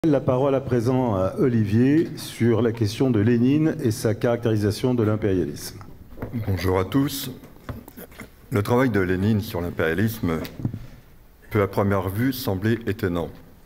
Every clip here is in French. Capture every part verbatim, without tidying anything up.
La parole à présent à Olivier sur la question de Lénine et sa caractérisation de l'impérialisme. Bonjour à tous. Le travail de Lénine sur l'impérialisme peut à première vue sembler étonnant.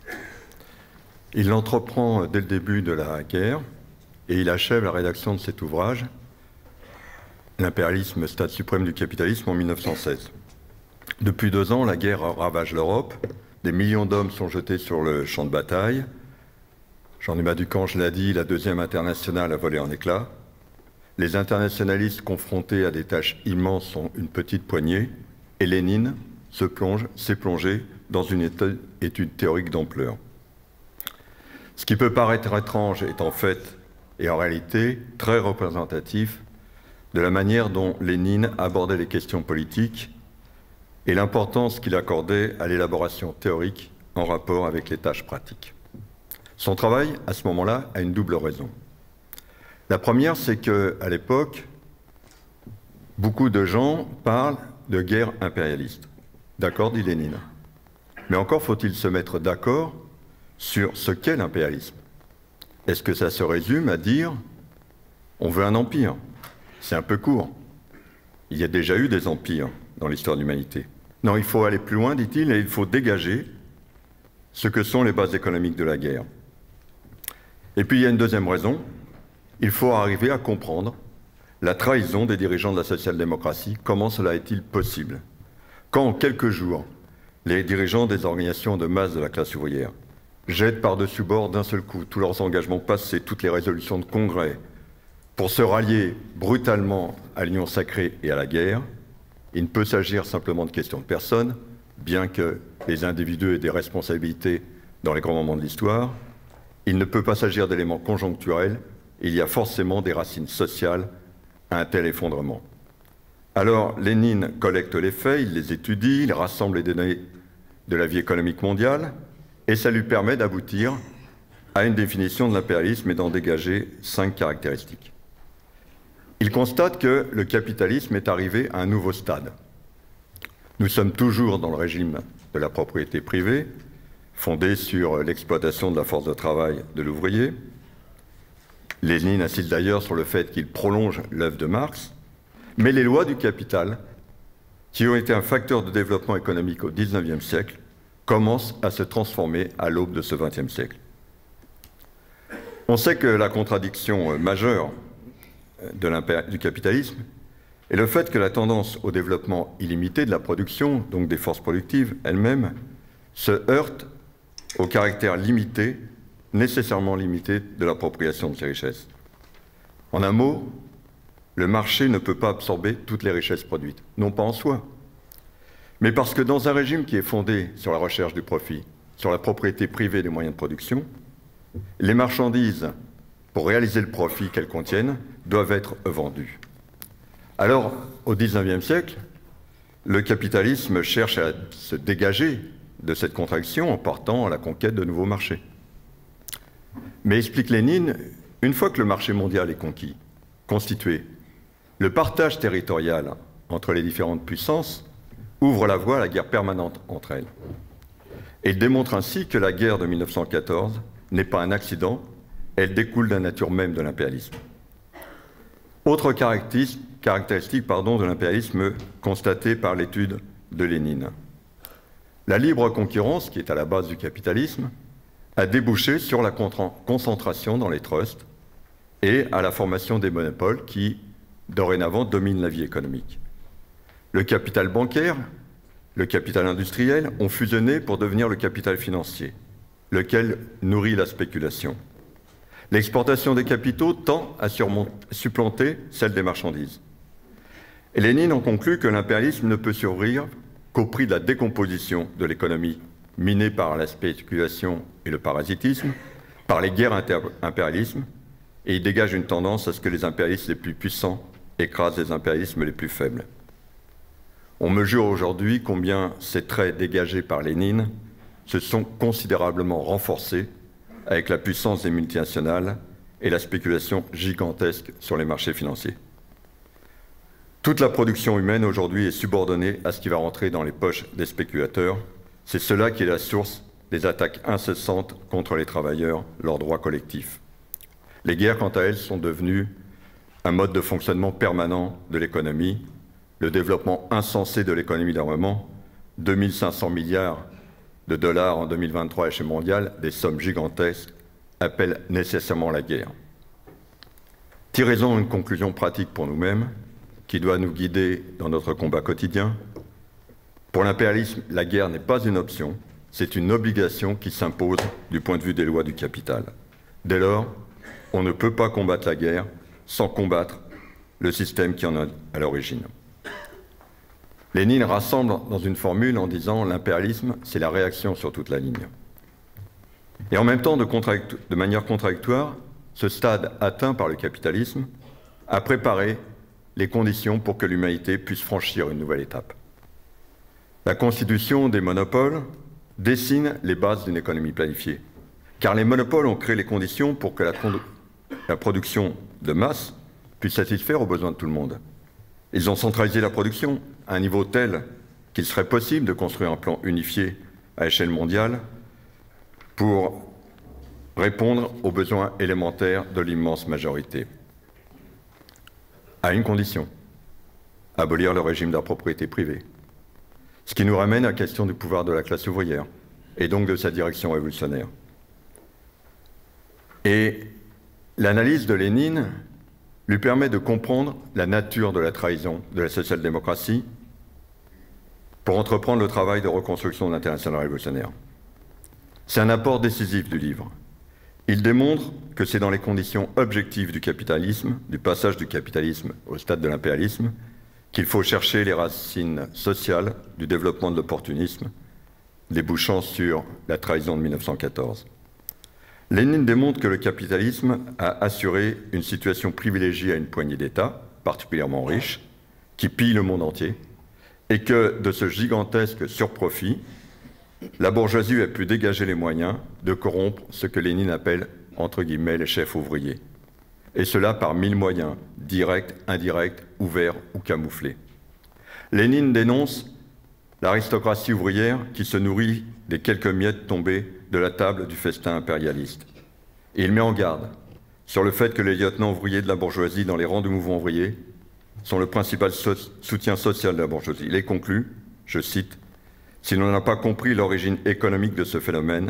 Il l'entreprend dès le début de la guerre et il achève la rédaction de cet ouvrage, L'impérialisme, stade suprême du capitalisme, en mille neuf cent seize. Depuis deux ans, la guerre ravage l'Europe. Des millions d'hommes sont jetés sur le champ de bataille. Jean-Dumas Ducange l'a dit, la deuxième internationale a volé en éclats. Les internationalistes confrontés à des tâches immenses sont une petite poignée. Et Lénine se plonge, s'est plongé dans une étude théorique d'ampleur. Ce qui peut paraître étrange est en fait, et en réalité, très représentatif de la manière dont Lénine abordait les questions politiques et l'importance qu'il accordait à l'élaboration théorique en rapport avec les tâches pratiques. Son travail, à ce moment-là, a une double raison. La première, c'est qu'à l'époque, beaucoup de gens parlent de guerre impérialiste. D'accord, dit Lénine. Mais encore faut-il se mettre d'accord sur ce qu'est l'impérialisme. Est-ce que ça se résume à dire « on veut un empire ». C'est un peu court. Il y a déjà eu des empires dans l'histoire de l'humanité. Non, il faut aller plus loin, dit-il, et il faut dégager ce que sont les bases économiques de la guerre. Et puis il y a une deuxième raison, il faut arriver à comprendre la trahison des dirigeants de la social-démocratie. Comment cela est-il possible? Quand en quelques jours, les dirigeants des organisations de masse de la classe ouvrière jettent par-dessus bord d'un seul coup tous leurs engagements passés, toutes les résolutions de congrès, pour se rallier brutalement à l'union sacrée et à la guerre, il ne peut s'agir simplement de questions de personnes, bien que les individus aient des responsabilités dans les grands moments de l'histoire. Il ne peut pas s'agir d'éléments conjoncturels, il y a forcément des racines sociales à un tel effondrement. Alors, Lénine collecte les faits, il les étudie, il rassemble les données de la vie économique mondiale, et ça lui permet d'aboutir à une définition de l'impérialisme et d'en dégager cinq caractéristiques. Il constate que le capitalisme est arrivé à un nouveau stade. Nous sommes toujours dans le régime de la propriété privée, fondé sur l'exploitation de la force de travail de l'ouvrier. Lénine insiste d'ailleurs sur le fait qu'il prolonge l'œuvre de Marx, mais les lois du capital, qui ont été un facteur de développement économique au dix-neuvième siècle, commencent à se transformer à l'aube de ce vingtième siècle. On sait que la contradiction majeure de du capitalisme est le fait que la tendance au développement illimité de la production, donc des forces productives elles-mêmes, se heurte au caractère limité, nécessairement limité, de l'appropriation de ces richesses. En un mot, le marché ne peut pas absorber toutes les richesses produites, non pas en soi, mais parce que dans un régime qui est fondé sur la recherche du profit, sur la propriété privée des moyens de production, les marchandises, pour réaliser le profit qu'elles contiennent, doivent être vendues. Alors, au dix-neuvième siècle, le capitalisme cherche à se dégager de cette contradiction en partant à la conquête de nouveaux marchés. Mais, explique Lénine, une fois que le marché mondial est conquis, constitué, le partage territorial entre les différentes puissances ouvre la voie à la guerre permanente entre elles. Et il démontre ainsi que la guerre de mille neuf cent quatorze n'est pas un accident, elle découle de la nature même de l'impérialisme. Autre caractéristique, caractéristique pardon, de l'impérialisme constatée par l'étude de Lénine. La libre concurrence, qui est à la base du capitalisme, a débouché sur la concentration dans les trusts et à la formation des monopoles qui, dorénavant, dominent la vie économique. Le capital bancaire, le capital industriel ont fusionné pour devenir le capital financier, lequel nourrit la spéculation. L'exportation des capitaux tend à supplanter celle des marchandises. Et Lénine en conclut que l'impérialisme ne peut survivre qu'au prix de la décomposition de l'économie minée par la spéculation et le parasitisme, par les guerres impérialismes, et il dégage une tendance à ce que les impérialistes les plus puissants écrasent les impérialismes les plus faibles. On mesure aujourd'hui combien ces traits dégagés par Lénine se sont considérablement renforcés avec la puissance des multinationales et la spéculation gigantesque sur les marchés financiers. Toute la production humaine aujourd'hui est subordonnée à ce qui va rentrer dans les poches des spéculateurs. C'est cela qui est la source des attaques incessantes contre les travailleurs, leurs droits collectifs. Les guerres, quant à elles, sont devenues un mode de fonctionnement permanent de l'économie, le développement insensé de l'économie d'armement, deux mille cinq cents milliards de dollars en deux mille vingt-trois à l'échelle mondiale, des sommes gigantesques, appellent nécessairement la guerre. Tirez-en une conclusion pratique pour nous-mêmes, qui doit nous guider dans notre combat quotidien. Pour l'impérialisme, la guerre n'est pas une option, c'est une obligation qui s'impose du point de vue des lois du capital. Dès lors, on ne peut pas combattre la guerre sans combattre le système qui en est à l'origine. Lénine rassemble dans une formule en disant « l'impérialisme, c'est la réaction sur toute la ligne ». Et en même temps, de, de manière contradictoire, ce stade atteint par le capitalisme a préparé les conditions pour que l'humanité puisse franchir une nouvelle étape. La constitution des monopoles dessine les bases d'une économie planifiée, car les monopoles ont créé les conditions pour que la, la production de masse puisse satisfaire aux besoins de tout le monde. Ils ont centralisé la production à un niveau tel qu'il serait possible de construire un plan unifié à échelle mondiale pour répondre aux besoins élémentaires de l'immense majorité. À une condition, abolir le régime de la propriété privée. Ce qui nous ramène à la question du pouvoir de la classe ouvrière, et donc de sa direction révolutionnaire. Et l'analyse de Lénine lui permet de comprendre la nature de la trahison de la social-démocratie pour entreprendre le travail de reconstruction de l'internationale révolutionnaire. C'est un apport décisif du livre. Il démontre que c'est dans les conditions objectives du capitalisme, du passage du capitalisme au stade de l'impérialisme, qu'il faut chercher les racines sociales du développement de l'opportunisme, débouchant sur la trahison de mille neuf cent quatorze. Lénine démontre que le capitalisme a assuré une situation privilégiée à une poignée d'États, particulièrement riches, qui pillent le monde entier, et que de ce gigantesque surprofit, la bourgeoisie a pu dégager les moyens de corrompre ce que Lénine appelle, entre guillemets, les chefs ouvriers. Et cela par mille moyens, directs, indirects, ouverts ou camouflés. Lénine dénonce l'aristocratie ouvrière qui se nourrit des quelques miettes tombées de la table du festin impérialiste. Et il met en garde sur le fait que les lieutenants ouvriers de la bourgeoisie dans les rangs du mouvement ouvrier sont le principal so- soutien social de la bourgeoisie. Il est conclu, je cite, « Si l'on n'a pas compris l'origine économique de ce phénomène,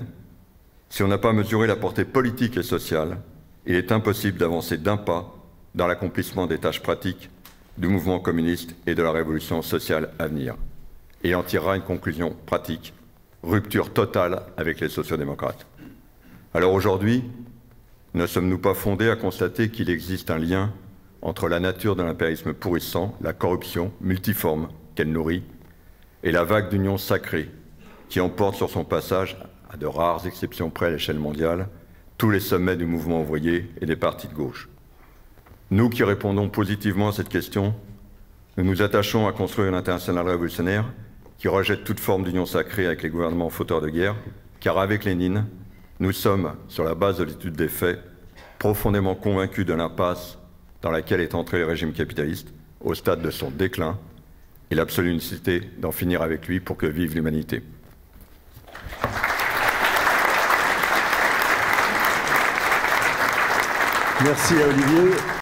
si on n'a pas mesuré la portée politique et sociale, il est impossible d'avancer d'un pas dans l'accomplissement des tâches pratiques du mouvement communiste et de la révolution sociale à venir. » Et il en tirera une conclusion pratique, rupture totale avec les sociodémocrates. Alors aujourd'hui, ne sommes-nous pas fondés à constater qu'il existe un lien entre la nature de l'impérialisme pourrissant, la corruption multiforme qu'elle nourrit, et la vague d'union sacrée qui emporte sur son passage, à de rares exceptions près à l'échelle mondiale, tous les sommets du mouvement ouvrier et des partis de gauche. Nous qui répondons positivement à cette question, nous nous attachons à construire une internationale révolutionnaire qui rejette toute forme d'union sacrée avec les gouvernements fauteurs de guerre, car avec Lénine, nous sommes, sur la base de l'étude des faits, profondément convaincus de l'impasse dans laquelle est entré le régime capitaliste, au stade de son déclin, et l'absolue nécessité d'en finir avec lui pour que vive l'humanité. Merci à Olivier.